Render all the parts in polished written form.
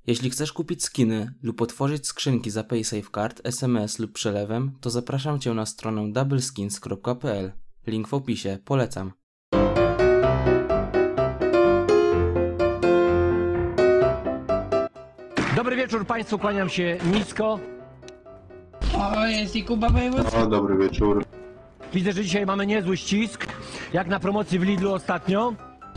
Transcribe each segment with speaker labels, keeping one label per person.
Speaker 1: Jeśli chcesz kupić skiny lub otworzyć skrzynki za PaySafeCard, SMS lub przelewem, to zapraszam Cię na stronę doubleskins.pl. Link w opisie, polecam.
Speaker 2: Dobry wieczór Państwu, kłaniam się nisko.
Speaker 3: O, jest i Kuba wojewódzki.
Speaker 4: O, dobry wieczór.
Speaker 2: Widzę, że dzisiaj mamy niezły ścisk, jak na promocji w Lidlu ostatnio.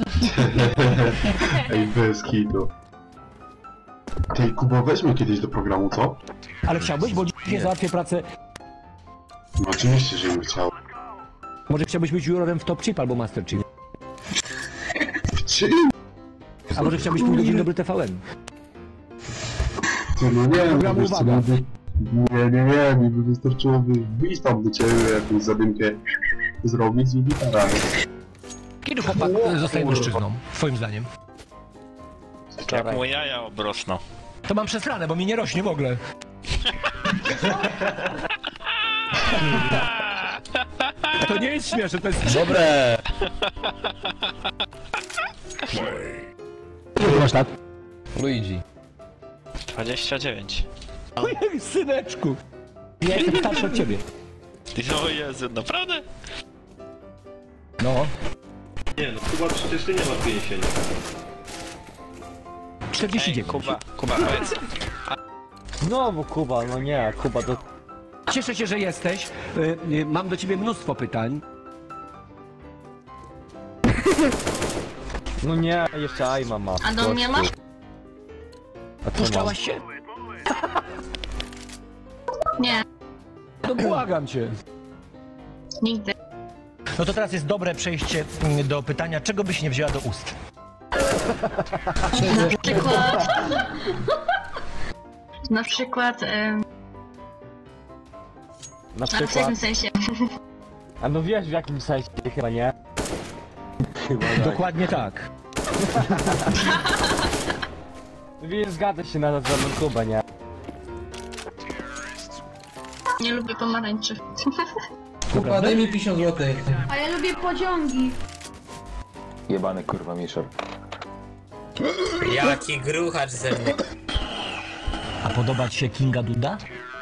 Speaker 4: Ej, bez kitu. Ty, Kuba, weźmy kiedyś do programu, co?
Speaker 2: Ale chciałbyś, bo dzisiaj załatwię pracę.
Speaker 4: No oczywiście, że bym chciał.
Speaker 2: Może chciałbyś być jurorem w Top Chip albo Master Chip?
Speaker 4: W czym?
Speaker 2: A może chciałbyś pójść do Dzień Dobry TVN?
Speaker 4: Ty, no nie,
Speaker 2: Programu
Speaker 4: wiesz co,
Speaker 2: uwaga.
Speaker 4: nie, mi by wystarczyło wyjść tam do ciebie, jakąś zadymkę zrobić i gitara.
Speaker 2: Kiedy chłopak zostaje mężczyzną, twoim zdaniem?
Speaker 5: Jak mu jaja obrosną.
Speaker 2: To mam przesrane, bo mi nie rośnie w ogóle. To nie jest śmieszne, to jest...
Speaker 5: Dobre!
Speaker 2: Ile masz lat?
Speaker 5: Luigi. 29.
Speaker 2: Ojej, syneczku! Ja jestem starszy od ciebie.
Speaker 5: O Jezu, naprawdę?
Speaker 2: No.
Speaker 6: Nie no, Kuba przecież ty nie ma 50.
Speaker 2: 49.
Speaker 5: Kuba, powiedz.
Speaker 7: Znowu Kuba, no nie, Kuba to...
Speaker 2: Cieszę się, że jesteś. Mam do ciebie mnóstwo pytań.
Speaker 7: No nie, jeszcze Aima ma.
Speaker 8: A do mnie masz?
Speaker 7: A co
Speaker 2: Puszczałaś się?
Speaker 8: Nie,
Speaker 2: No błagam cię.
Speaker 8: nigdy.
Speaker 2: No to teraz jest dobre przejście do pytania, czego byś nie wzięła do ust?
Speaker 8: Na przykład... Na przykład...
Speaker 7: Na
Speaker 8: Ale w
Speaker 7: przykład...
Speaker 8: jakim sensie?
Speaker 7: A no wiesz w jakim sensie, chyba nie? Chyba tak.
Speaker 2: Dokładnie tak.
Speaker 7: Więc zgadza się na nazwę Kuba, nie?
Speaker 8: Nie lubię pomarańczy.
Speaker 3: Kuba, daj mi 50 zł.
Speaker 8: A ja lubię pociągi.
Speaker 9: Jebany kurwa Miszer.
Speaker 10: Jaki gruchacz ze mnie.
Speaker 2: A podoba ci się Kinga Duda?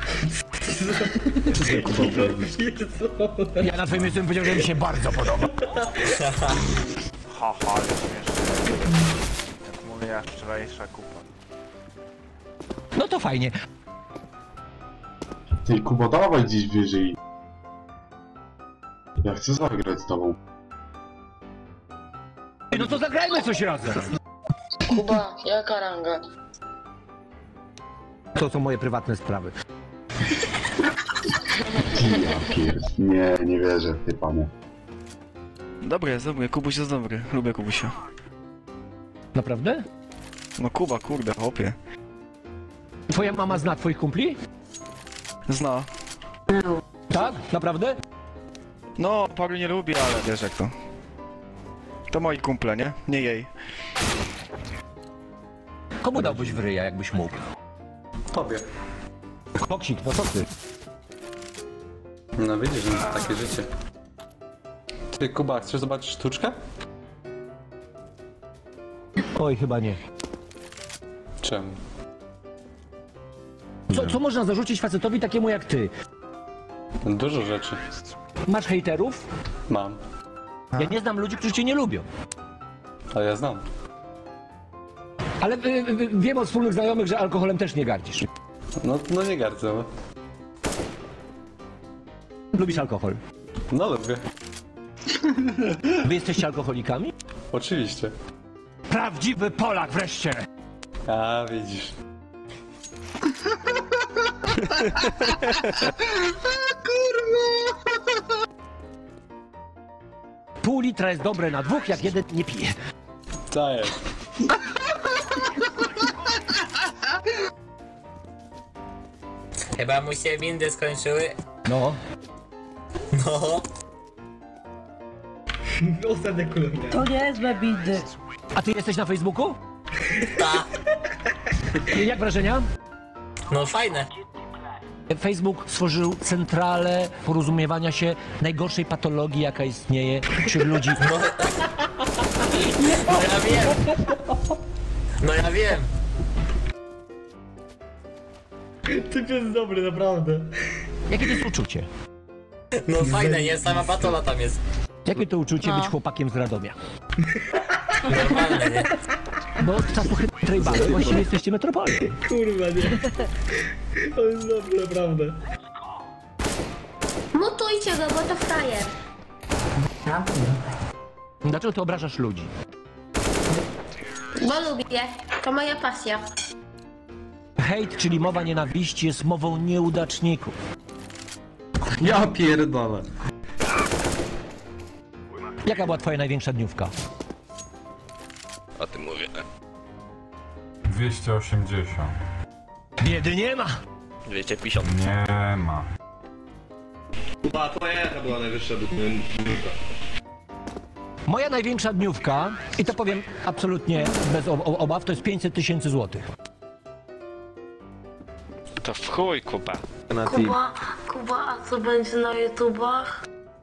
Speaker 2: Ja na twoim miejscu bym powiedział, że mi się bardzo podoba.
Speaker 5: Haha, ale śmieszne. Jak moja wczorajsza kupa.
Speaker 2: No to fajnie.
Speaker 4: Ty, Kuba, dawaj gdzieś wyżej. Ja chcę zagrać z tobą.
Speaker 2: No to zagrajmy coś razem.
Speaker 8: Kuba, jaka ranga?
Speaker 2: To są moje prywatne sprawy.
Speaker 4: Ja pierd... Nie wierzę, ty panie.
Speaker 5: Dobry jest, Kubuś jest dobry. Lubię Kubusia.
Speaker 2: Naprawdę?
Speaker 5: No Kuba, kurde, chłopie.
Speaker 2: Twoja mama zna twoich kumpli?
Speaker 5: Zna.
Speaker 2: Tak? Naprawdę?
Speaker 5: No, paru nie lubi, ale wiesz jak to. To moi kumple, nie? Nie jej.
Speaker 2: Komu dałbyś w ryja, jakbyś mógł?
Speaker 6: Tobie.
Speaker 2: Koksik, no co ty?
Speaker 6: No widzisz, że to takie życie. Ty, Kuba, chcesz zobaczyć sztuczkę?
Speaker 2: Oj, chyba nie.
Speaker 6: Czemu?
Speaker 2: Co można zarzucić facetowi takiemu jak ty?
Speaker 6: Dużo rzeczy.
Speaker 2: Masz hejterów?
Speaker 6: Mam.
Speaker 2: Ja nie znam ludzi, którzy cię nie lubią.
Speaker 6: Ale ja znam.
Speaker 2: Ale wiem od wspólnych znajomych, że alkoholem też nie gardzisz.
Speaker 6: No nie gardzę.
Speaker 2: Lubisz alkohol.
Speaker 6: No lubię.
Speaker 2: Wy jesteście alkoholikami?
Speaker 6: Oczywiście.
Speaker 2: Prawdziwy Polak wreszcie!
Speaker 6: A widzisz.
Speaker 2: Pół litra jest dobre na dwóch, jak jeden nie pije.
Speaker 6: To jest.
Speaker 10: Chyba mu się windy skończyły.
Speaker 2: No.
Speaker 10: No.
Speaker 3: To niezłe bidy.
Speaker 2: A ty jesteś na Facebooku?
Speaker 10: Ta.
Speaker 2: Jak wrażenia?
Speaker 10: No fajne.
Speaker 2: Facebook stworzył centralę porozumiewania się najgorszej patologii, jaka istnieje wśród ludzi.
Speaker 10: No ja wiem. No ja wiem.
Speaker 3: Typ jest dobry, naprawdę.
Speaker 2: Jakie to jest uczucie?
Speaker 10: No fajne, jest, sama patola tam jest.
Speaker 2: Jakie to uczucie być chłopakiem z Radomia?
Speaker 10: Normalne, nie?
Speaker 2: Bo od czasu chytrej baby właściwie jesteście metropolią.
Speaker 3: Kurwa, nie. To jest dobre, naprawdę.
Speaker 8: Mutujcie go, bo to frajer.
Speaker 2: Dlaczego ty obrażasz ludzi?
Speaker 8: Bo lubię. To moja pasja.
Speaker 2: Hejt, czyli mowa nienawiści, jest mową nieudaczników.
Speaker 6: Ja pierdolę.
Speaker 2: Jaka była twoja największa dniówka?
Speaker 5: O tym mówię.
Speaker 11: 280.
Speaker 2: Biedy nie ma!
Speaker 5: 250.
Speaker 11: Nie ma.
Speaker 4: Chyba twoja jaka była najwyższa dniówka?
Speaker 2: Moja największa dniówka, i to powiem absolutnie bez obaw, to jest 500 000 złotych.
Speaker 5: To w chuj, Kuba.
Speaker 8: Kuba, a co będzie na YouTubach?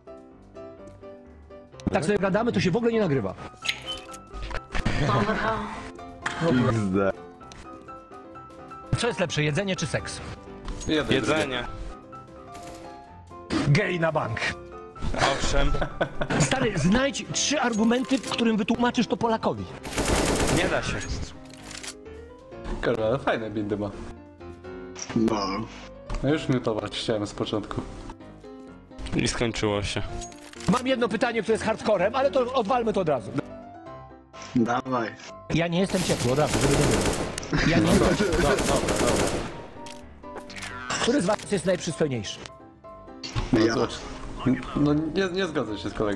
Speaker 2: Tak sobie gadamy, to się w ogóle nie nagrywa.
Speaker 8: Dobra.
Speaker 6: XD.
Speaker 2: Co jest lepsze, jedzenie czy seks?
Speaker 5: Jedzenie.
Speaker 2: Gej na bank.
Speaker 5: Owszem.
Speaker 2: Stary, znajdź 3 argumenty, którym wytłumaczysz to Polakowi.
Speaker 5: Nie da się.
Speaker 6: Kurwa, ale fajne bindy ma.
Speaker 4: No.
Speaker 6: No już miutować chciałem z początku.
Speaker 5: I skończyło się.
Speaker 2: Mam jedno pytanie, które jest hardcorem, ale to odwalmy to od razu.
Speaker 4: Dawaj.
Speaker 2: Ja nie jestem ciepły, od razu, żeby nie było. Ja nie jestem ciepły.
Speaker 6: Dobra.
Speaker 2: Który z was jest najprzystojniejszy?
Speaker 4: Ja.
Speaker 6: Zobacz. No nie zgodzę się z kolegą.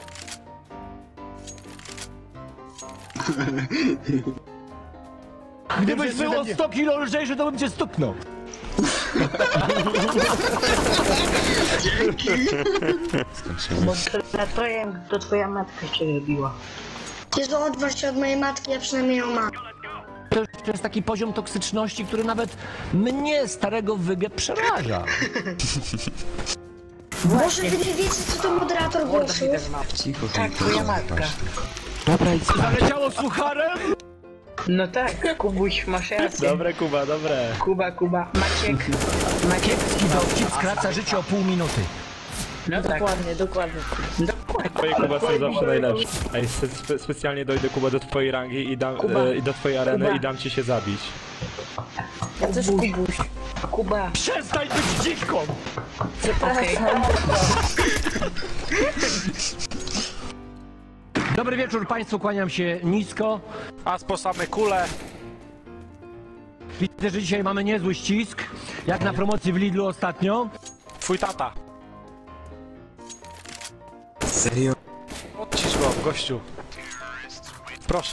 Speaker 2: Gdybyś był o 100 kilo lżejszy, to bym cię stuknął.
Speaker 3: To twoja matka cię lubiła.
Speaker 8: Jezu, odwróć się od mojej matki, ja przynajmniej ją mam.
Speaker 2: To jest taki poziom toksyczności, który nawet mnie, starego wygę, przeraża.
Speaker 8: Może wy nie wiecie, co to moderator głosów?
Speaker 3: Tak, twoja matka.
Speaker 2: Dobra, i zaleciało sucharem?
Speaker 3: No tak, Kubuś, masz rację.
Speaker 7: Dobre, Kuba, dobre.
Speaker 3: Kuba. Maciek.
Speaker 2: Kiepski dowcip skraca życie o pół minuty.
Speaker 3: No dokładnie.
Speaker 7: Twoje Kuba są zawsze najlepsze. Ej, specjalnie dojdę, Kuba, do twojej rangi i do twojej areny i dam ci się zabić.
Speaker 3: Ja też Kubuś. Kuba.
Speaker 2: Przestań być dziwką!
Speaker 3: Przepraszam.
Speaker 2: Dobry wieczór Państwu, kłaniam się nisko.
Speaker 5: A po same kule.
Speaker 2: Widzę, że dzisiaj mamy niezły ścisk, jak na promocji w Lidlu ostatnio.
Speaker 5: Twój tata.
Speaker 9: Serio?
Speaker 5: Odcisz go, gościu. Proszę.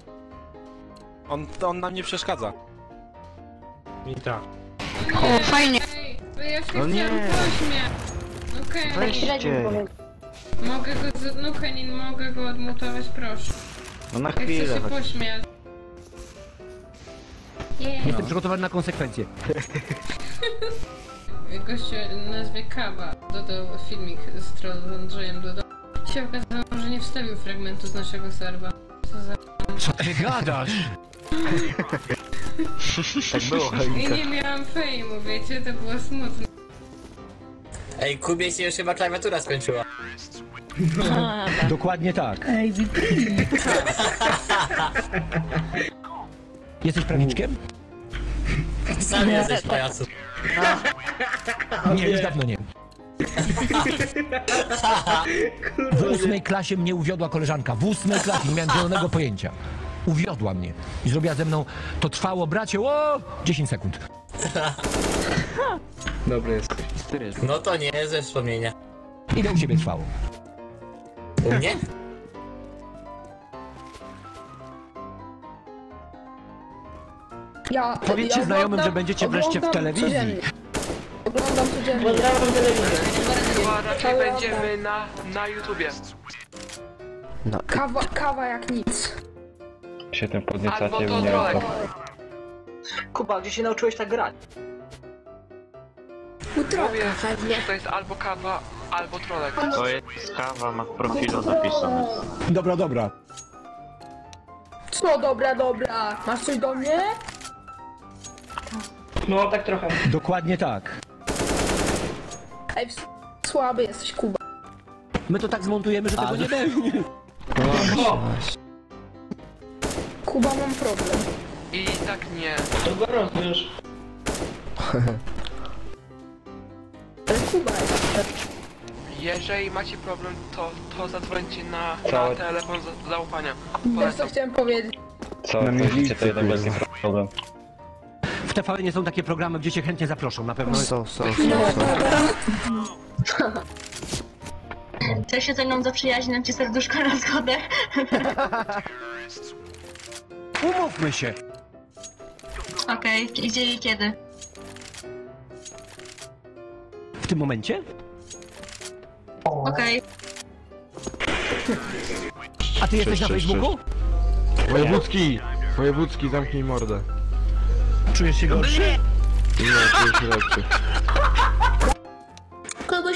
Speaker 5: On nam nie przeszkadza.
Speaker 7: I tak.
Speaker 8: O, fajnie.
Speaker 12: No nie. Okej. Mogę go mogę go odmutować, proszę.
Speaker 7: No na
Speaker 12: Ja chcę
Speaker 7: chwilę.
Speaker 12: się pośmiać.
Speaker 2: Jestem przygotowany na konsekwencje.
Speaker 12: Gościu nazwie Kawa dodał filmik z Troll Andrzejem dodał. Się okazało, że nie wstawił fragmentu z naszego serwa. Co za...
Speaker 2: Co ty gadasz?
Speaker 7: Tak było,
Speaker 12: I nie miałam fejmu, wiecie, to było smutne.
Speaker 10: Ej, Kubie się już chyba klawiatura skończyła.
Speaker 2: Dokładnie tak. Jesteś prawiczkiem?
Speaker 10: Sam jesteś pajacu.
Speaker 2: Nie, już dawno nie. W 8. klasie mnie uwiodła koleżanka. W 8. klasie nie miałem zielonego pojęcia. Uwiodła mnie i zrobiła ze mną, to trwało, bracie, 10 sekund.
Speaker 6: Dobry jesteś.
Speaker 10: No to nie jest ze wspomnienia.
Speaker 2: Ile u ciebie trwało?
Speaker 10: U mnie?
Speaker 2: Powiedzcie znajomym, że będziecie wreszcie w telewizji.
Speaker 8: Oglądam codziennie.
Speaker 3: Pozdrawiam telewizję.
Speaker 12: Chyba raczej będziemy na YouTubie.
Speaker 8: Kawa jak nic.
Speaker 7: Się tym podniecacie,
Speaker 12: Albo to
Speaker 7: nie wiem
Speaker 12: trolek.
Speaker 3: Kuba, gdzie się nauczyłeś tak grać?
Speaker 8: Utroka pewnie.
Speaker 12: To jest albo kawa, albo trolek.
Speaker 7: To jest kawa, ma w profilu zapisane.
Speaker 2: Dobra.
Speaker 8: Co dobra. Masz coś do mnie?
Speaker 3: No, tak trochę.
Speaker 2: Dokładnie tak.
Speaker 12: Ej, słaby jesteś, Kuba.
Speaker 2: My to tak zmontujemy, że tego nie będzie.
Speaker 12: Kuba, mam problem.
Speaker 11: I tak nie.
Speaker 3: To go rozwiąż.
Speaker 12: Ale Kuba jest...
Speaker 11: Jeżeli macie problem, to zadzwońcie na telefon zaufania.
Speaker 12: Wiesz co chciałem powiedzieć?
Speaker 5: Co, to widzicie, to jednak będzie problem.
Speaker 2: W TVN są takie programy, gdzie cię chętnie zaproszą, na pewno.
Speaker 8: Chcesz się ze mną zaprzyjaźnić, nam ci serduszko na zgodę?
Speaker 2: Umówmy się.
Speaker 8: Okej, gdzie i kiedy?
Speaker 2: W tym momencie?
Speaker 8: Okej.
Speaker 2: A ty jesteś na Facebooku?
Speaker 7: Wojewódzki, zamknij mordę.
Speaker 2: Czujesz się gorszy?
Speaker 7: Nie, czuję się lepszy.
Speaker 8: Kubuś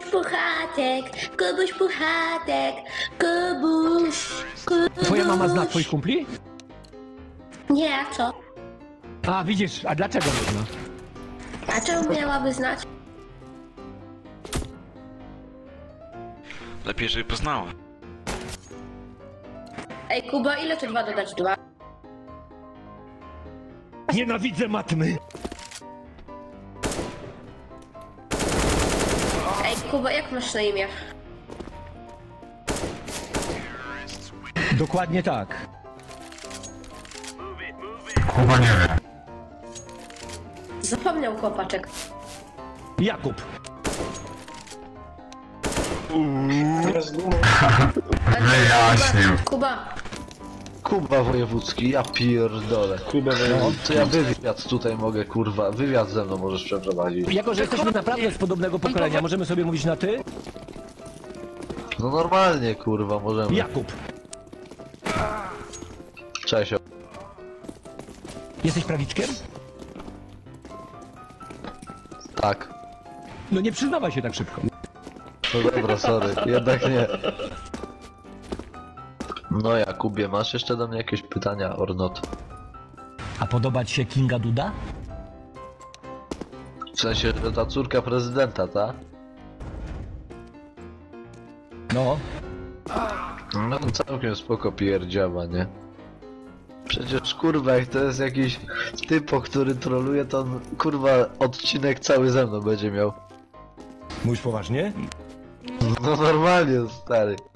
Speaker 8: Puchatek, Kubuś.
Speaker 2: Twoja mama zna twoich kumpli?
Speaker 8: Nie, a co?
Speaker 2: A widzisz, a dlaczego nie zna?
Speaker 8: A czemu miałaby znać?
Speaker 13: Lepiej, żeby poznała.
Speaker 8: Ej, Kuba, ile to 2 dodać 2?
Speaker 2: Nienawidzę matmy!
Speaker 8: Ej, Kuba, jak masz na imię?
Speaker 2: Dokładnie tak.
Speaker 4: Chyba nie wiem.
Speaker 8: Zapomniał chłopaczek.
Speaker 2: Jakub.
Speaker 4: Wyjaśnił.
Speaker 8: Kuba,
Speaker 9: Wojewódzki, ja pierdolę.
Speaker 7: Kuba
Speaker 9: To ja wywiad tutaj mogę, kurwa. Wywiad ze mną możesz przeprowadzić.
Speaker 2: Jako, że jesteśmy naprawdę z podobnego pokolenia, możemy sobie mówić na ty?
Speaker 9: No normalnie, kurwa, możemy.
Speaker 2: Jakub.
Speaker 9: Cześć.
Speaker 2: Jesteś prawiczkiem?
Speaker 9: Tak.
Speaker 2: No nie przyznawaj się tak szybko.
Speaker 9: No dobra, sorry. Jednak nie. No Jakubie, masz jeszcze do mnie jakieś pytania, or not?
Speaker 2: A podoba ci się Kinga Duda?
Speaker 9: W sensie, że ta córka prezydenta, ta?
Speaker 2: No.
Speaker 9: No całkiem spoko pierdziała, nie? Przecież kurwa, jak to jest jakiś typo, który troluje, to on, kurwa, odcinek cały ze mną będzie miał.
Speaker 2: Mówisz poważnie?
Speaker 9: No normalnie, stary.